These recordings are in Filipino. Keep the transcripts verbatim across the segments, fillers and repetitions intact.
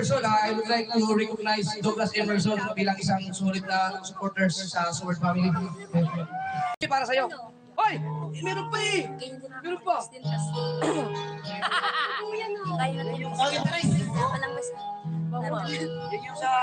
Emerson, uh, I would like to recognize Douglas Emerson bilang isang sulit na supporters sa Sword Family. Para sa'yo. Hoy! Meron pa eh! Meron pa! Kaya na yung palang basta. Yan yung sa...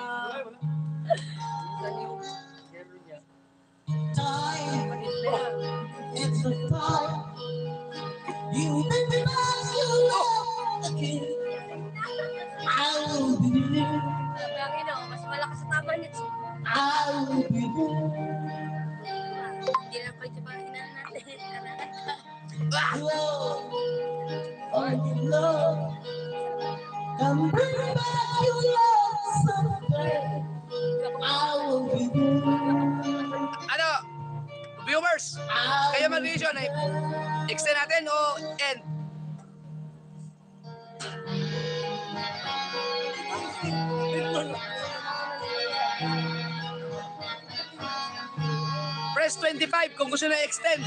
Time, it's a time. You make me love you love again. I will be there. Sabi ang mas malakas sa tama niya. I will be there. Hindi na pa siya panginahan natin. Love, oh love, come bring back your love someday. I will be there. Ano? Viewers! Kayo mag-decision eh. Extend natin o end? Press twenty-five kung gusto na extend.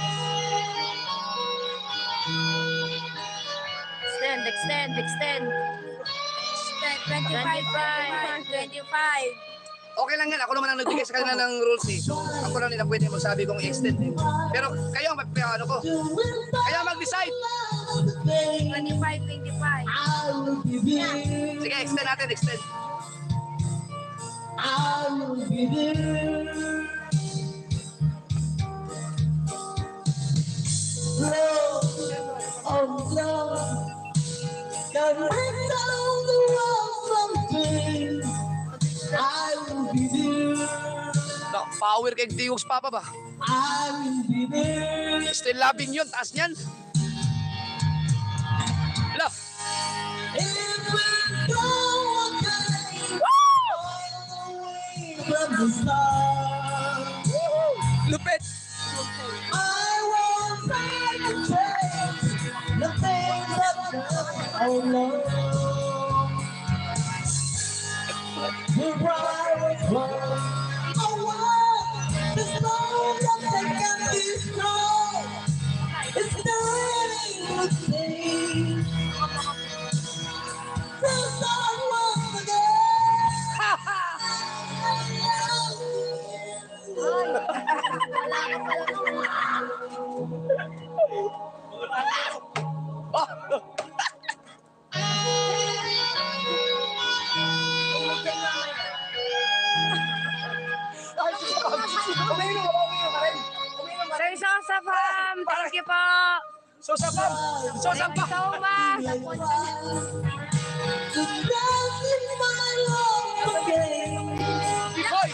Extend, extend, extend. twenty-five, twenty-five. Okay lang yan. Ako naman ang nagbigay sa kanila ng rules eh. So, ako lang nila pwede magsabi kong extend eh. Pero kayo ang mag- ano ko. Kaya mag-decide. twenty-five, twenty-five. I will be there. Sige, extend natin, extend. I will be there. Love, oh love, can bring down the world someday. I will be there. No, power kay Dios Papa ba? I will be there. Still loving yun, taas niyan. Hello. If we go again, all the way from the start. Lupit. I won't try to change the things I've done. Oh no. You're right, right. Oh, wow. There's no nothing can be strong. It's the rain thing. Till someone again. Sir Sosa Fam, thank you po. So sa pam. So sa Thank you pam. so much. To dance in my love again. Hoy.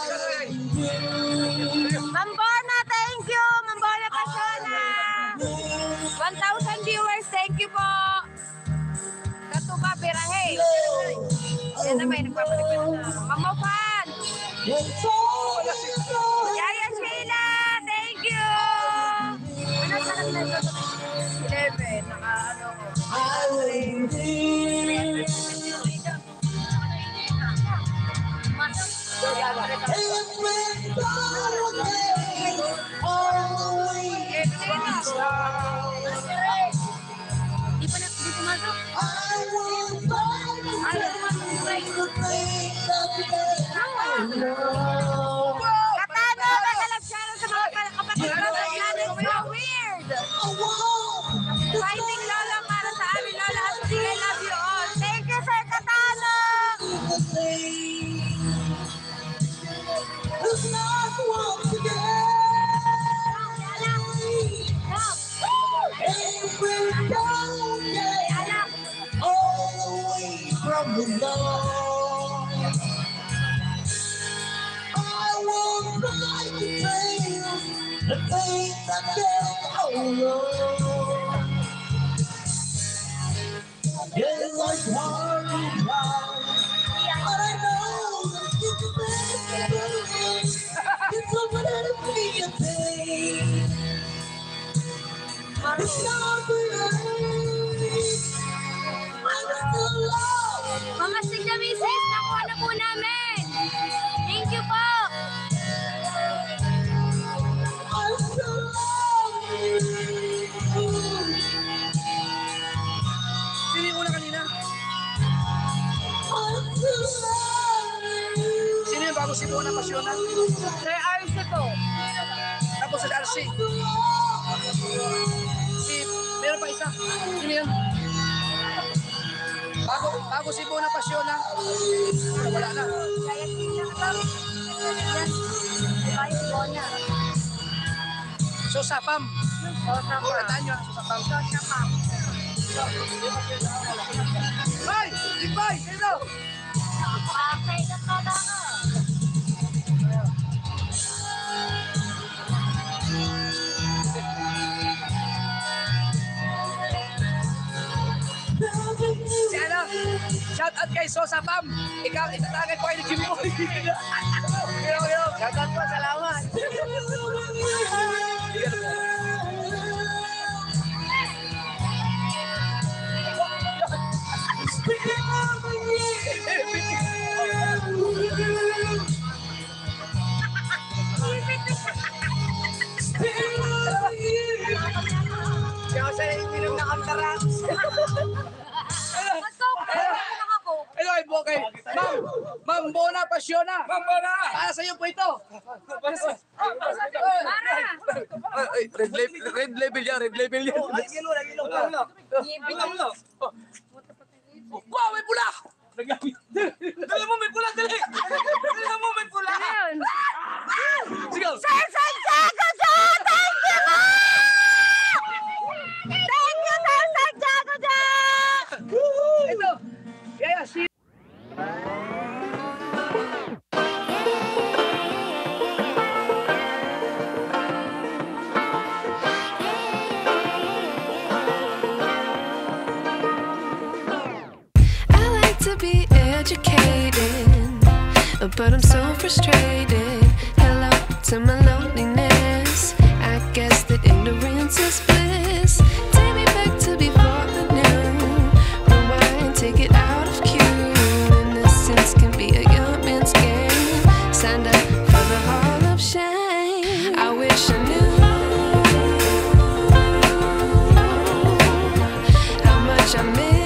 Ma'am Borna, thank you. Ma'am Borna Pasona. one thousand viewers, thank you po. Katuba, Birahe. Yan na may nagpapalik ko na. Mama Fan. It's all Yaya Sheila, thank you. Ano sa kanila? eleven, naka ano ko. I will be if we go again, all the way from the start. Di pa na, di pumasok. I will find the things that we know. Katano, kasalagsalan sa mga kapatid ko sa channel. So weird. Oh, wow. Fighting Lola para sa amin, Lola. At I love you all. Thank you, Sir Katano. The thing is not once again. If we go again, all the way from the Lord, I will try to change the things that get over. It's like hard and hard, but I know that it's the best to do. It's over to be a thing. It's not right. I'm still lost. Mamastig na misis, nakuha na po namin. Thank you po. I'm still lost. Sini mo na kanina. I Sino yung bago si Bona Pasyonan? Sir Arce po. Tapos si Darcy. Si, meron pa isa. Sino yun? Bago, bago si Bona Pasyonan. Wala na. Kaya sino ka ba? Yan. Kaya si Bona. So, Sapam. O, sama. Tandaan nyo, so, Sapam. So, sama. Hoy! Ipay! Dito! Okay, gato na nga. Si ano? Shout out kay Sosa Pam. Ikaw, itatagay ko kay Jimboy. Yo, yo. Shout out po, salamat. Kaya sa inom na kantaran. Hello, Ibo kay Ma'am. Ma'am Bona Pasiona. Ma'am Bona. Para sa iyo po ito. Ay, red label, red label yan, red label yan. Gilo, gilo. Wow, may pula! Dali mo, may pula, dali! Dali mo, may pula! Sige! Sir Santiago Jo! Thank you po! Thank you, Sir Santiago Jo! Ito! Yaya, si... To be educated, but I'm so frustrated. Hello to my loneliness. I guess that ignorance is bliss. Take me back to before I knew. Rewind, take it out of cue. Innocence can be a young man's game. Signed up for the hall of shame. I wish I knew how much I miss.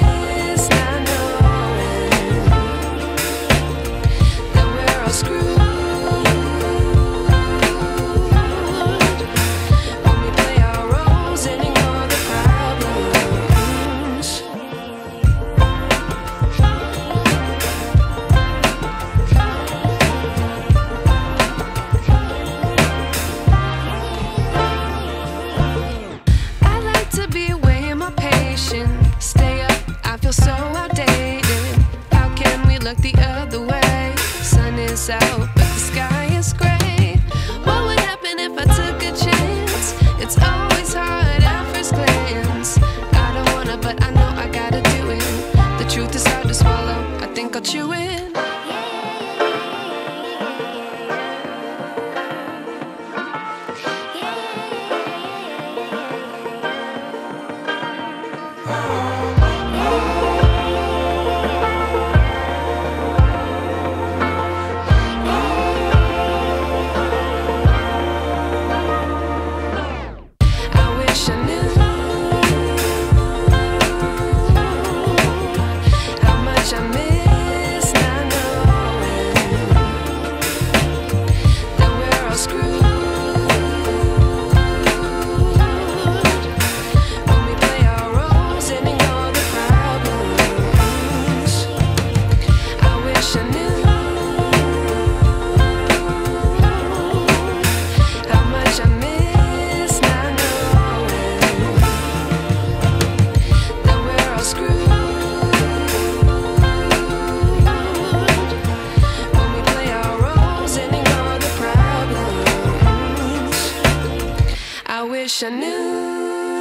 Out, but the sky is gray. What would happen if I took a chance? It's always hard at first glance. I don't wanna, but I know I gotta do it. The truth is hard to swallow. I think I'll chew it. wish I knew.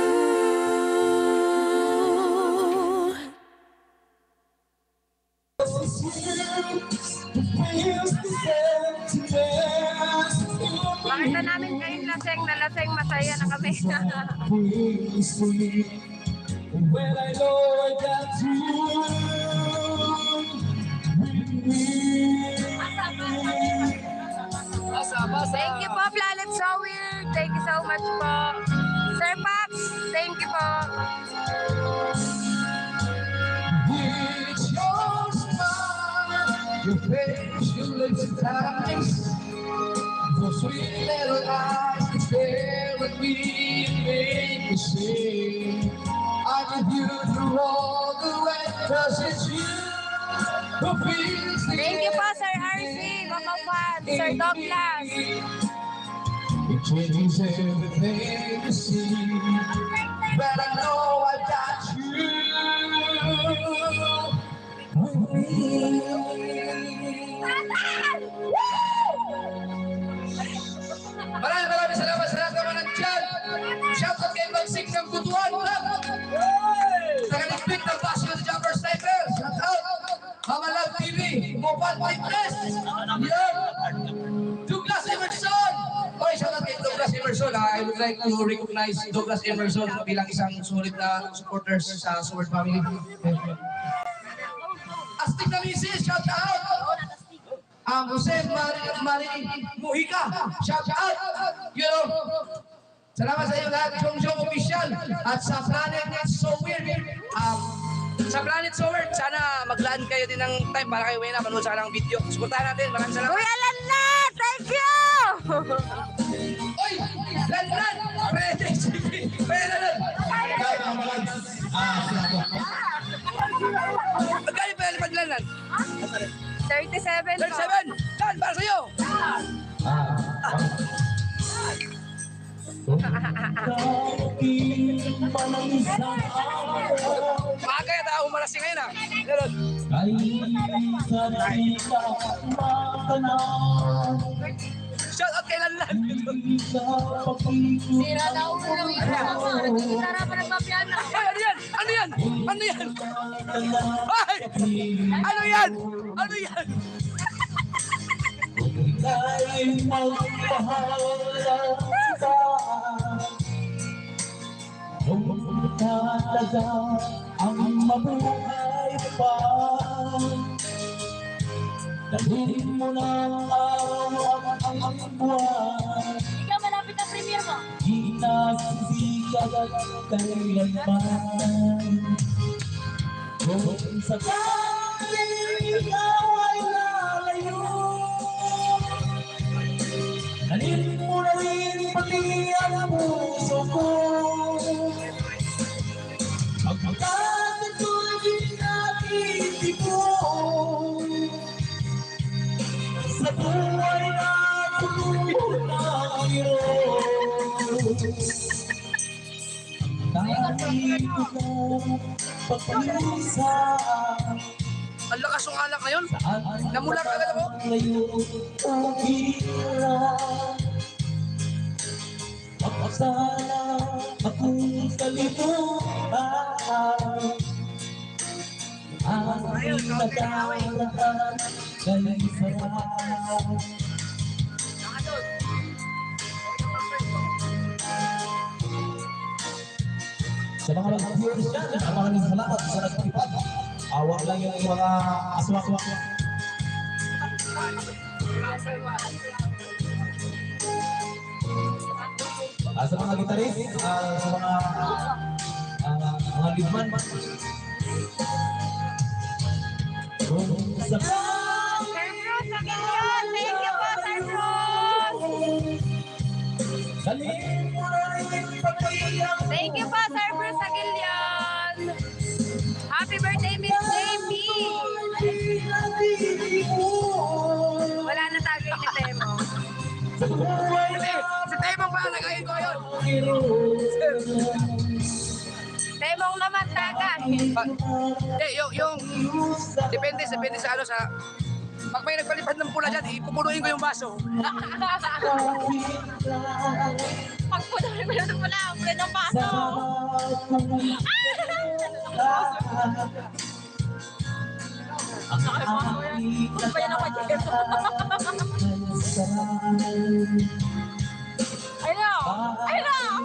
Makita namin kayong laseng na laseng masaya na kami. When I know I got you Thank you po, Planet So Weird. Thank you so much po. Sir Paps, thank you po. with your smile. Your face, your lips and eyes, those sweet little eyes that stare at me and make me sing. I give you through all the way, 'cause it's you who feels the Thank you po, Sir R C, Mama Fan, Sir Douglas. It changes everything you see, but I know I got you with me. Maraming maraming salamat sa lahat ng mga nandyan. Shout out kay Magsing ng Butuan. Nakaligpit ng Basyo sa Jumper Sniper. Shout out. Mama Love T V. Mobile Fitness. Yan. Douglas Emerson. Oy, shout out kay Douglas Emerson. I would like to recognize Douglas Emerson bilang isang sulit na supporters sa Sword Family. Astig na misis. Shout out. Um, Jose Mari, Mari Mujica, shout out! You know, salamat sa iyo lahat, Jong Jong Official, at sa Planet So Weird. Um, sa Planet So Weird, sana maglaan kayo din ng time para kayo na manood sa kanang video. Suportahan natin, maraming salamat. Kuya Lanlan, thank you! Oy! Lanlan! Pwede, sige! Pwede Lanlan! Magkano pa yung Lanlan? thirty-seven po. thirty-seven! Lan, para sa'yo! Maaga yata ako umalasing ngayon ah. Ganun. Shout out kay Lanlan. Sira na ulo ng isa. Sira pa nagpapiano. Ay, ano yan? Ano yan? Ano yan? Ay! Ano yan? Ano yan? Ika'y magpahala ka, kung talaga ang mabuhay pa. Dalhin mo na ang araw at ang buwan, Ikaw malapit na premiere mo. di nagsisikat kailanman. Kung sakaling ikaw ay lalayo, dalhin mo na rin pati ang puso ko. Pagkat ito'y pinag-iipon sa buhay na tunay kahit ko pagpalusa. Ang lakas ng alak ngayon. Namula ka agad ako. Sana akong kalimutan ang nakaraan kay sarap. Sa mga mag-viewers dyan, maraming salamat sa nagtipad. Awak lang yung mga aswak-wak. Ah, sa mga gitaris, ah, sa mga ah, mga leadman. Kung sa Sir Bruce, Aguilion, thank you po, Sir Bruce. dalhin mo na rin pagpapayang Thank you po, Sir Bruce Aguilion. Happy birthday, Miss J P. Wala na tagay ni Temo. Si Temong pa, nagayin ko yun. Temong naman taga. Eh, yung, yung, depende, depende sa ano, sa, pag may nagpalipad ng pula dyan, ipupunuin ko yung baso. Pag punuin mo na pala, ang pwede ng paso. Ano pa yan ang pwede? Ayun! Ayun!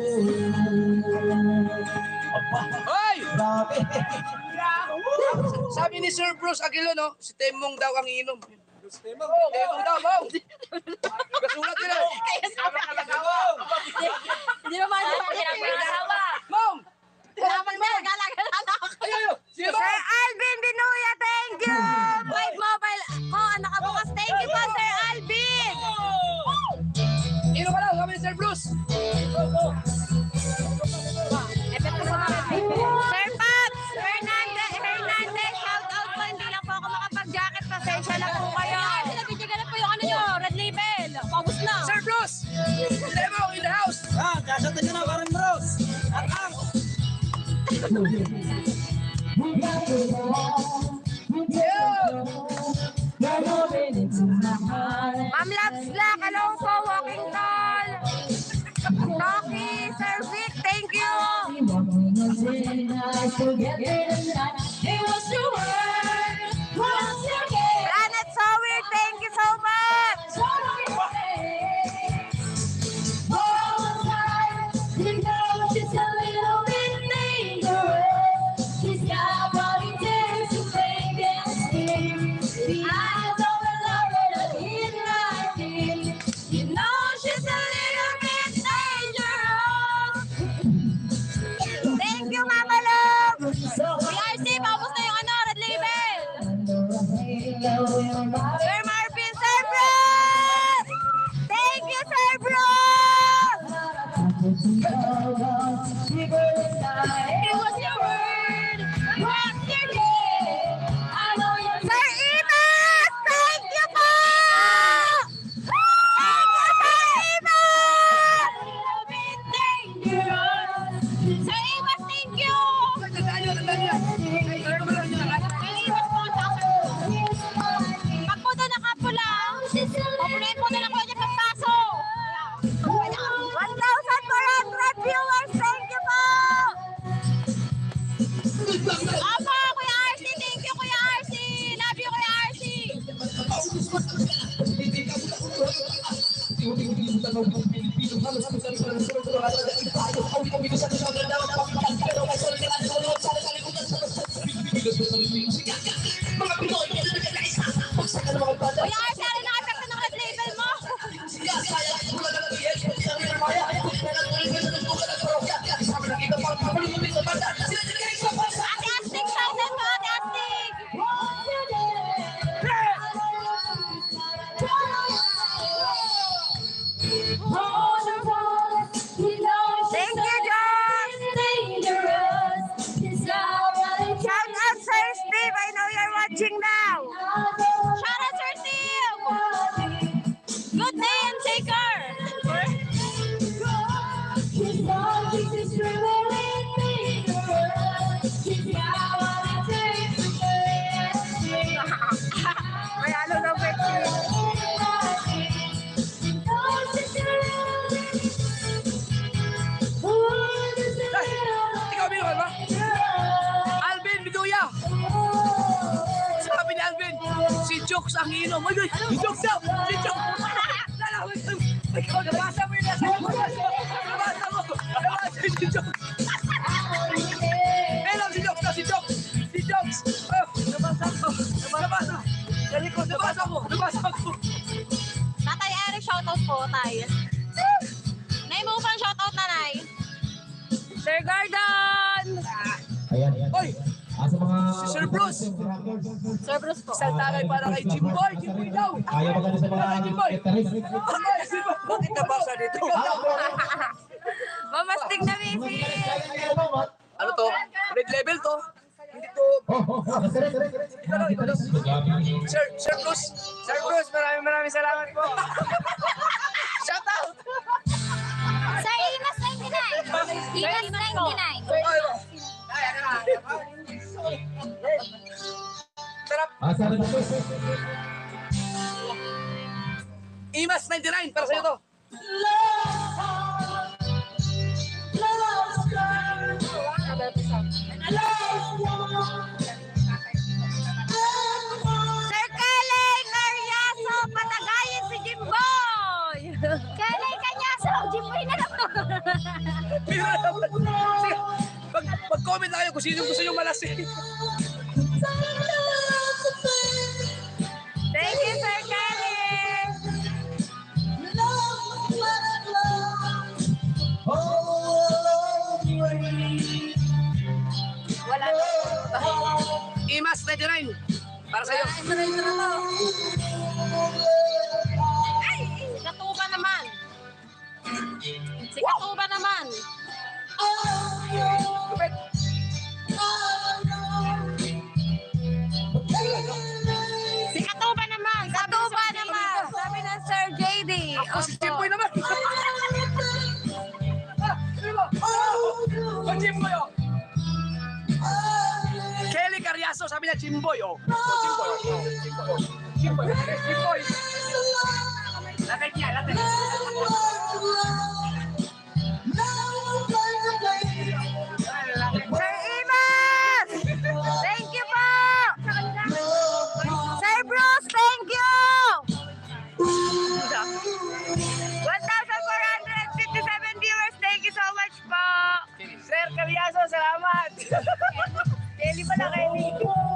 Hoy! Grabe! Sabi ni Sir Bruce Aguilo, no? Si Temong daw ang iinom. Temong daw, Mom. Kasulat nila. Kaya sabi ka lang ako. Hindi naman asawa. Mom! Naman na, gala-gala na ako. Ay, ay, ay. Sino ba? Sir Alvin Binuya, thank you! White mobile ko, anak ka bukas. Thank you po, Sir Alvin! Inom ka lang, sabi ni Sir Bruce. Sir Pops Hernandez, Hernandez, shout out po. Hindi lang po ako makapag-jacket. Pasensya na po kayo. Nabigyan na po yung ano nyo, red label. Paubos na. Sir Bruce! Temong in the house. Ah, kasatan nyo na parang bros. At ang... Ma'am Labs Black, hello po, walking tall. Toki, Sir Vic, thank you. Planet Sower, thank you so much. You know she's a little bit dangerous. Thank you, Mama Love. B R C, paubos na yung ano, red label. Sir Marvin, Sir Bruce! Thank you, Sir Bruce! It was your word, what's your name? I know you're Sir Imas! Thank you po! Thank you, Sir Imas! Sir Imas, thank you! Tandaan nyo, tandaan nyo. Ay, ano ba lang nyo? Sir Imas po, pag po doon nakapula, papunin po na lang po niya pagpaso. one thousand four hundred viewers, thank you po! Opo, Kuya R C, thank you, Kuya R C! Love you, Kuya R C! Kuya R C, ano nakapekto ng red label mo? Ate Astig, shout out po, Ate Astig! Thank you, John! Shout out, Sir Steve! I know you're watching now! Shout out, Sir Steve! Good day and take care! May ano daw Ikaw, Bino, ba? Alvin Binuya. Sabi ni Alvin, si Jokes ang iinom. Ay, ay, si Jokes daw! Si Jokes! Ikaw, nabasa mo yun nasa mo. Nabasa mo. Nabasa si Jokes. Hello, si Jokes daw, si Jokes. Si Jokes. Oh, nabasa ko. Nabasa. Sa likod, nabasa ko. Nabasa ko. Tatay Eric, shoutout po, tay. Nay mo pang shoutout na, Nay. Sir Gordon! Ayan, ayan. Oy, Ah, sa mga... si Sir Bruce. Sir Bruce po. Isang tagay para kay Jimboy. Jimboy daw. Ayaw maganda sa mga... Jimboy. guitarist. Bakit nabasa dito? Mamastig na, Missy! Ano to? Red level to? Hindi to. Oh, oh, oh. Guitarist, guitarist. Guitarist. Sir, Sir Bruce. Sir Bruce, maraming maraming salamat po. Shout out! Sir Imas ninety-nine! Imas ninety-nine! Sarap. Ah, sa akin po. Imas ninety-nine para sa'yo to. Sir Kelly Caryaso, patagayin si Jimboy! Kelly Caryaso, Jimboy na naman! Bira naman. Sige, mag- mag-comment na kayo kung sino gusto nyo malasing. Mas ninety-nine. Para sa'yo. Ay! Si Katuba naman. Si Katuba naman. Lupit. Si Katuba naman. Katuba naman. Sabi ng Sir J D. Ako si Jimboy naman. Ah, sino ba? Oh, Jimboy, oh. Kelly Carriazo, sabi niya Jimboy, oh. Oh, Jimboy, oh. Jimboy, oh. Jimboy, okay, Jimboy. Lapit niya, lapit. Sir Imas! Thank you po! Sir Bruce, thank you! one thousand four hundred fifty-seven viewers, thank you so much po! Sir Carriazo, salamat. Kelly pala, Kelly.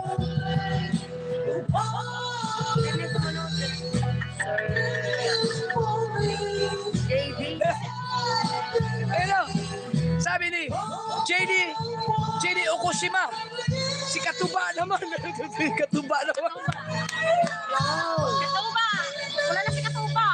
J D. Ano? Sabi ni J D, J D Okushima. Si Katuba naman. Si Katuba naman. Katuba! Wala na si Katuba!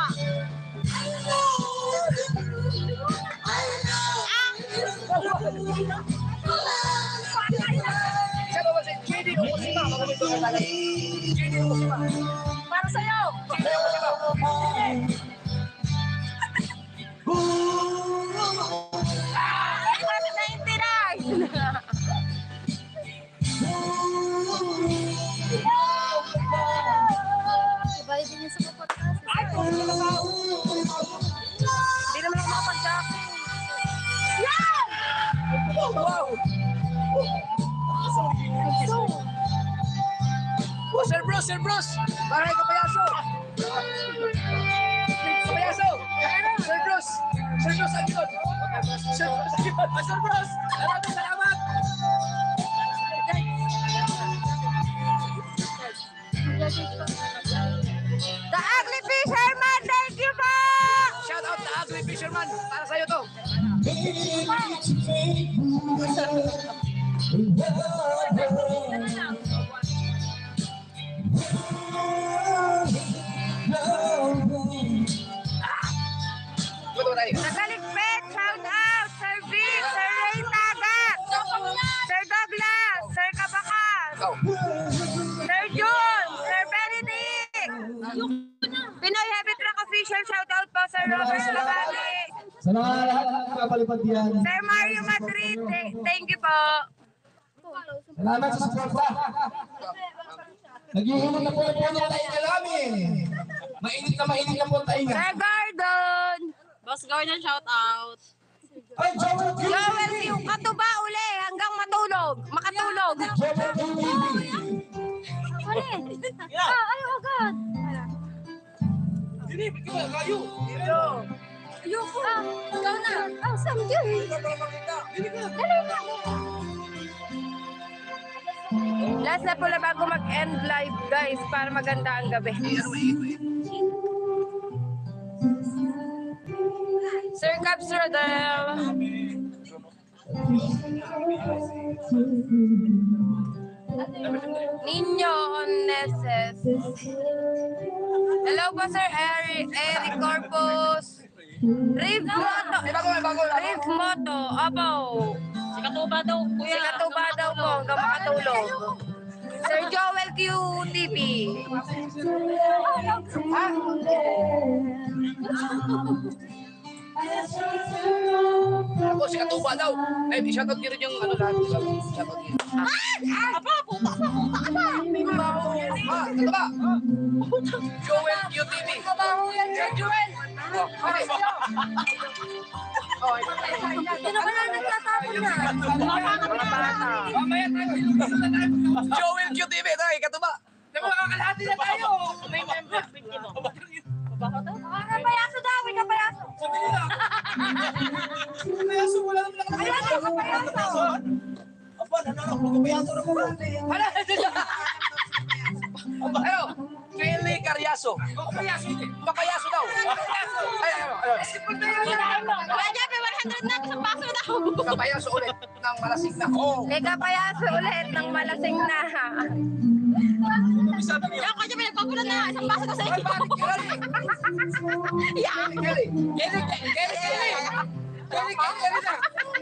Siya ba ba si J D Okushima? J D Okushima. Para sa'yo! J D Okushima. Ay, ninety-nine! Ibayad din niya sa podcast. Hindi naman ako makapag-jacket. Yan! Wow! Oh, Sir Bruce, Sir Bruce! Bahay Kapayaso! Kapayaso! Sir Bruce! Sir Bruce, ang likod! Sir Bruce, ang likod! Ah, Sir Bruce! Maraming salamat! The Ugly Fisherman, thank you po! Shout out to Ugly Fisherman! Para sa'yo to! Ito tayo. Nagaligpit, shout out! Sir Vic, Sir Ray Tagat, Sir Douglas, Sir Kabakas, Ikaw. Sir John, Sir Benedict, Pinoy Heavy Truck Official, shout out po, Sir Robert Labali, Sa mga lahat ng kapalipad diyan. Sir Mario Madrid, th- thank you po. Salamat sa suporta. Naghihulog na po ang puno tayo na namin. Mainit na mainit na po tayo nga. Sir Gordon, Boss Gordon, shout out. Ay, Joel Q! Joel yung katuba uli hanggang matulog, makatulog. Joel Q T V! Uli. Ah, ay, agad. Dini, bigyan mo, kayo! Ayoko. Ah, ikaw na. Ah, saan yun? Dini ka! Dali na. Last na po na bago mag-end live, guys, para maganda ang gabi. Sir Caps Rodel. Nino Oneses. Hello po, Sir Eric, Eric Corpus. Riv Moto. Di bago, bago, Riv Moto. Opo. Si Katuba daw, Si kuya. Katuba daw po hanggang makatulog. Sir Joel Q T V. Ha? Ako si Katuba daw. Ay, di shoutout niyo rin yung ano lahat. Shoutout niyo. Aba, puta ka, puta ka ba? Ah, Katuba! Joel Q T V. Sir Joel! Oh, okay. Oh, Sino ka na nagtatapon na? mamaya tayo. Joel Q T V. Tayo, Katuba. Di ba makakalahati na tayo? May member, dito. Kapayaso daw, may kapayaso. Kapayaso, wala naman Kapayaso, kapayaso. Aba, nananong mo kapayaso na mo. Ano? Ano? Kelly Carriazo. Kapayaso hindi. Kapayaso daw. Ay, ano, ano. Kaya niya, may one hundred na sa paso na. Kapayaso ulit ng malasig na. Oh. May kapayaso ulit ng malasing na. Yan, kanya pinagpagulan na. Isang baso na sa Ay, iyo. bakit kilali? Yan. Kelly, Kelly, Kelly, Kelly, Kelly. Kelly, Kelly na.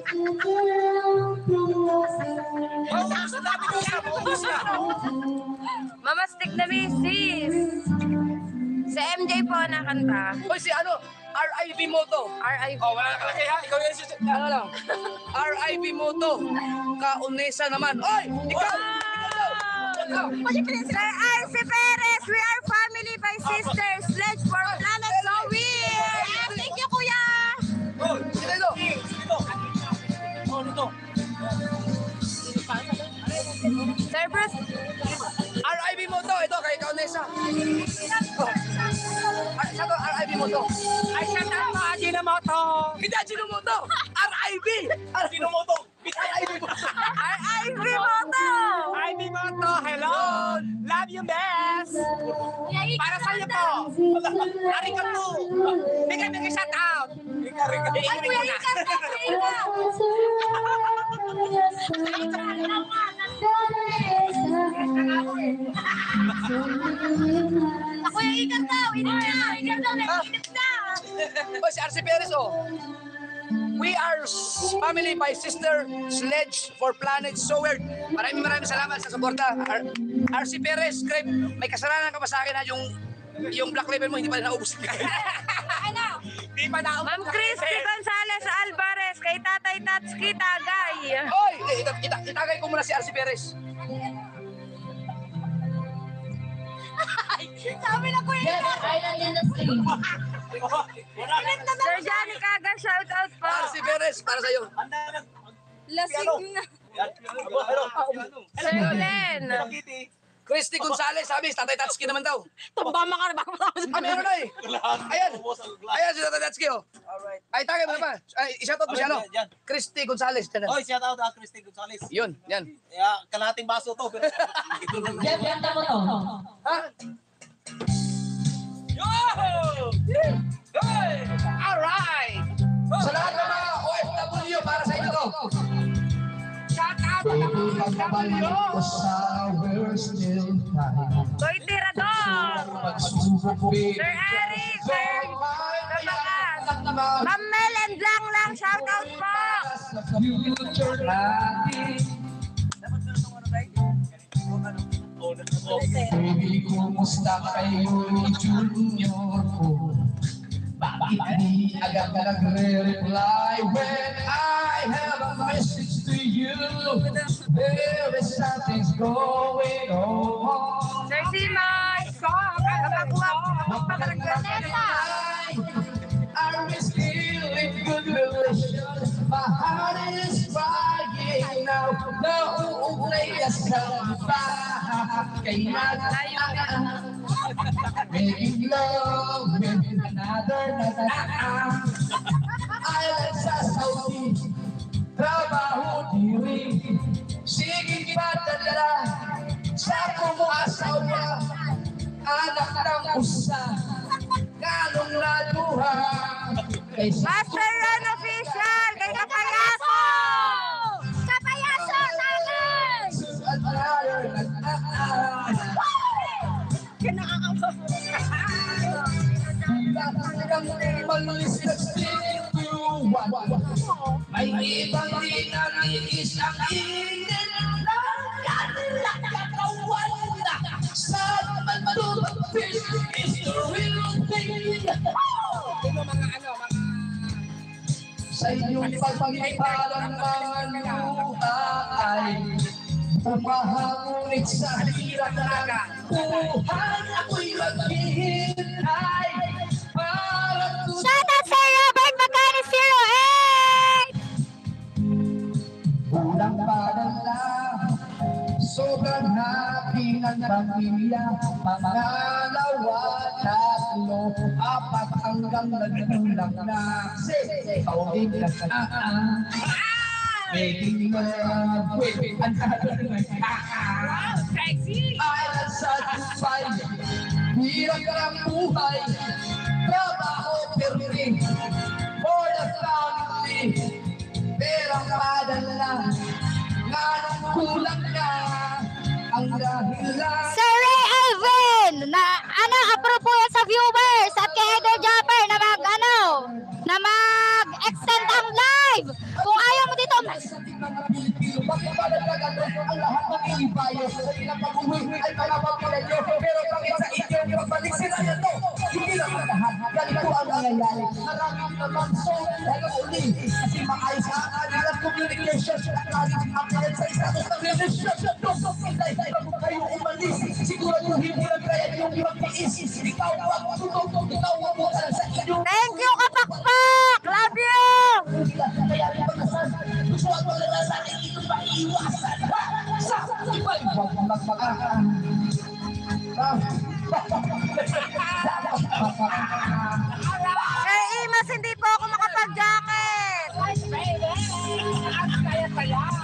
Maubos na namin yung isa, maubos na. Mamastik na misis. Si M J po nakanta. Hoy, si ano? R I V Moto. R I V. Oh, wala na kalagay ha. Ikaw yan si... Ano lang? R I V Moto. Kaunesa naman. Oy! Ikaw! Ikaw! Sir Arce Perez, we are family by sisters. Let's for planet so weird. Thank you, kuya. Oh, sino ito? Oh, nito. Sir Bruce. R I V Moto. Ito, kay Kaunesa. Oh. Ar- Sa to, R I V Moto. Ay, siya tama, Ajinomoto. Hindi, Ajinomoto. R I V. Ajinomoto. R I V Moto. R I V Moto. Ajinomoto, hello. Love you, best. Para sa iyo po. Arigato. Bigay, bigay, shout out. Bigay, bigay. Ay, kuya, ikat ka, kuya, ikat. Kuya, ikat daw. Init na. Init daw. Init na. Oh, si Arce Perez, oh. We are s- family by sister Sledge for Planet So Weird. Maraming maraming salamat sa suporta. Ar- Arce Perez, Crep, may kasalanan ka ba sa akin na yung yung black label mo hindi pa naubos. Ano? Di pa na Ma'am Christy Gonzalez Alvarez, kay Tatay Tatsuki Tagay. Oy, eh, ita- ita- itagay ko muna si Arce Perez. Sabi na kuya. Sir Johnny Kaga, shout out po. Arce Perez, para sa iyo. Lasing na. Sir Len. Christy Gonzalez, sabi, Tatay Tatsuki naman daw. Tumbama ka na baka matapos Ah, meron na eh. Ayan. Ayan si Tatay Tatsuki, oh. Ay, tagay mo naman. Ay, i-shoutout mo siya, no? Christy Gonzalez. Yan, Oy, shout out ah, Christy Gonzalez. Yun, yan. Yeah, kalahating baso to. Pero ito lang. Ha? Yo! Hey! Alright! Sa lahat ng mga O F W, para sa inyo to. Shout out sa mga O F W! Koy Tirador. Sir Ari, Sir Nabagas. Ma'am Mel and Lang Lang, shout out po. Baby, kumusta kayo ni Junior ko? Bakit di agad ka nagre-reply when I have a message to you? There is something's going on. Sir Simon. Kapakuha po. Kapagkagranesa. Are we still in good relations? My heart is crying now. Nauugnay ka sa iba. Kaya tayo making love with another na Island sa Saudi, trabaho diri. Sige padala sa kumuasawa, anak ng usa, kalong naluha. Master Ron Official, kay Kapayaso. Kapayaso, namin. May ibang dinaminis ang init ng kanilang katawan na saan man matutupis is the real thing. Sa inyong pagpagipalang mga luha ay umahangunit sa hirap na buhay. Ako'y maghihintay para Shout out Sir Robert Macari zero eight. Ulang padala, sobrang happy ng pamilya. Pangalawa, tatlo, apat hanggang nagtulang na. Ikaw din nag-aa. Making love with another nag-aa. Island satisfied, hirap ng buhay. Trabaho permi, for the family. nagpapadala nga anong kulang ka ang dahilan. Sir Ray Alvin, na ano, approve po yan sa viewers at kay Idol Japper na mag, ano, na mag-extend ang live. Kung ayaw mo dito, Sa ating mga Pilipino, bakit ba nagkagato ang lahat ng inibayo? Sa ilang pag-uwi ay mga pagpalanyo, pero bakit sa inyo yung pagbalik sila na to? Hindi lang ang lahat, ganito ang nangyayari. Maraming naman so, hanggang uli, kasi maayos ang kanilang communication, nakaling upload sa status ng relasyon. So, hintay, bago kayo umalis, siguro yung hindi lang kaya yung magtiis. Ikaw ang tututong, ikaw ang butan sa inyo. thank you kapakpak! Love you! Kaya rin pagkasan, gusto ako na lang natin ito maiwasan. Sa ibang huwag magmakaan. Sir Imas, hindi po ako makapag-jacket. Kaya kaya.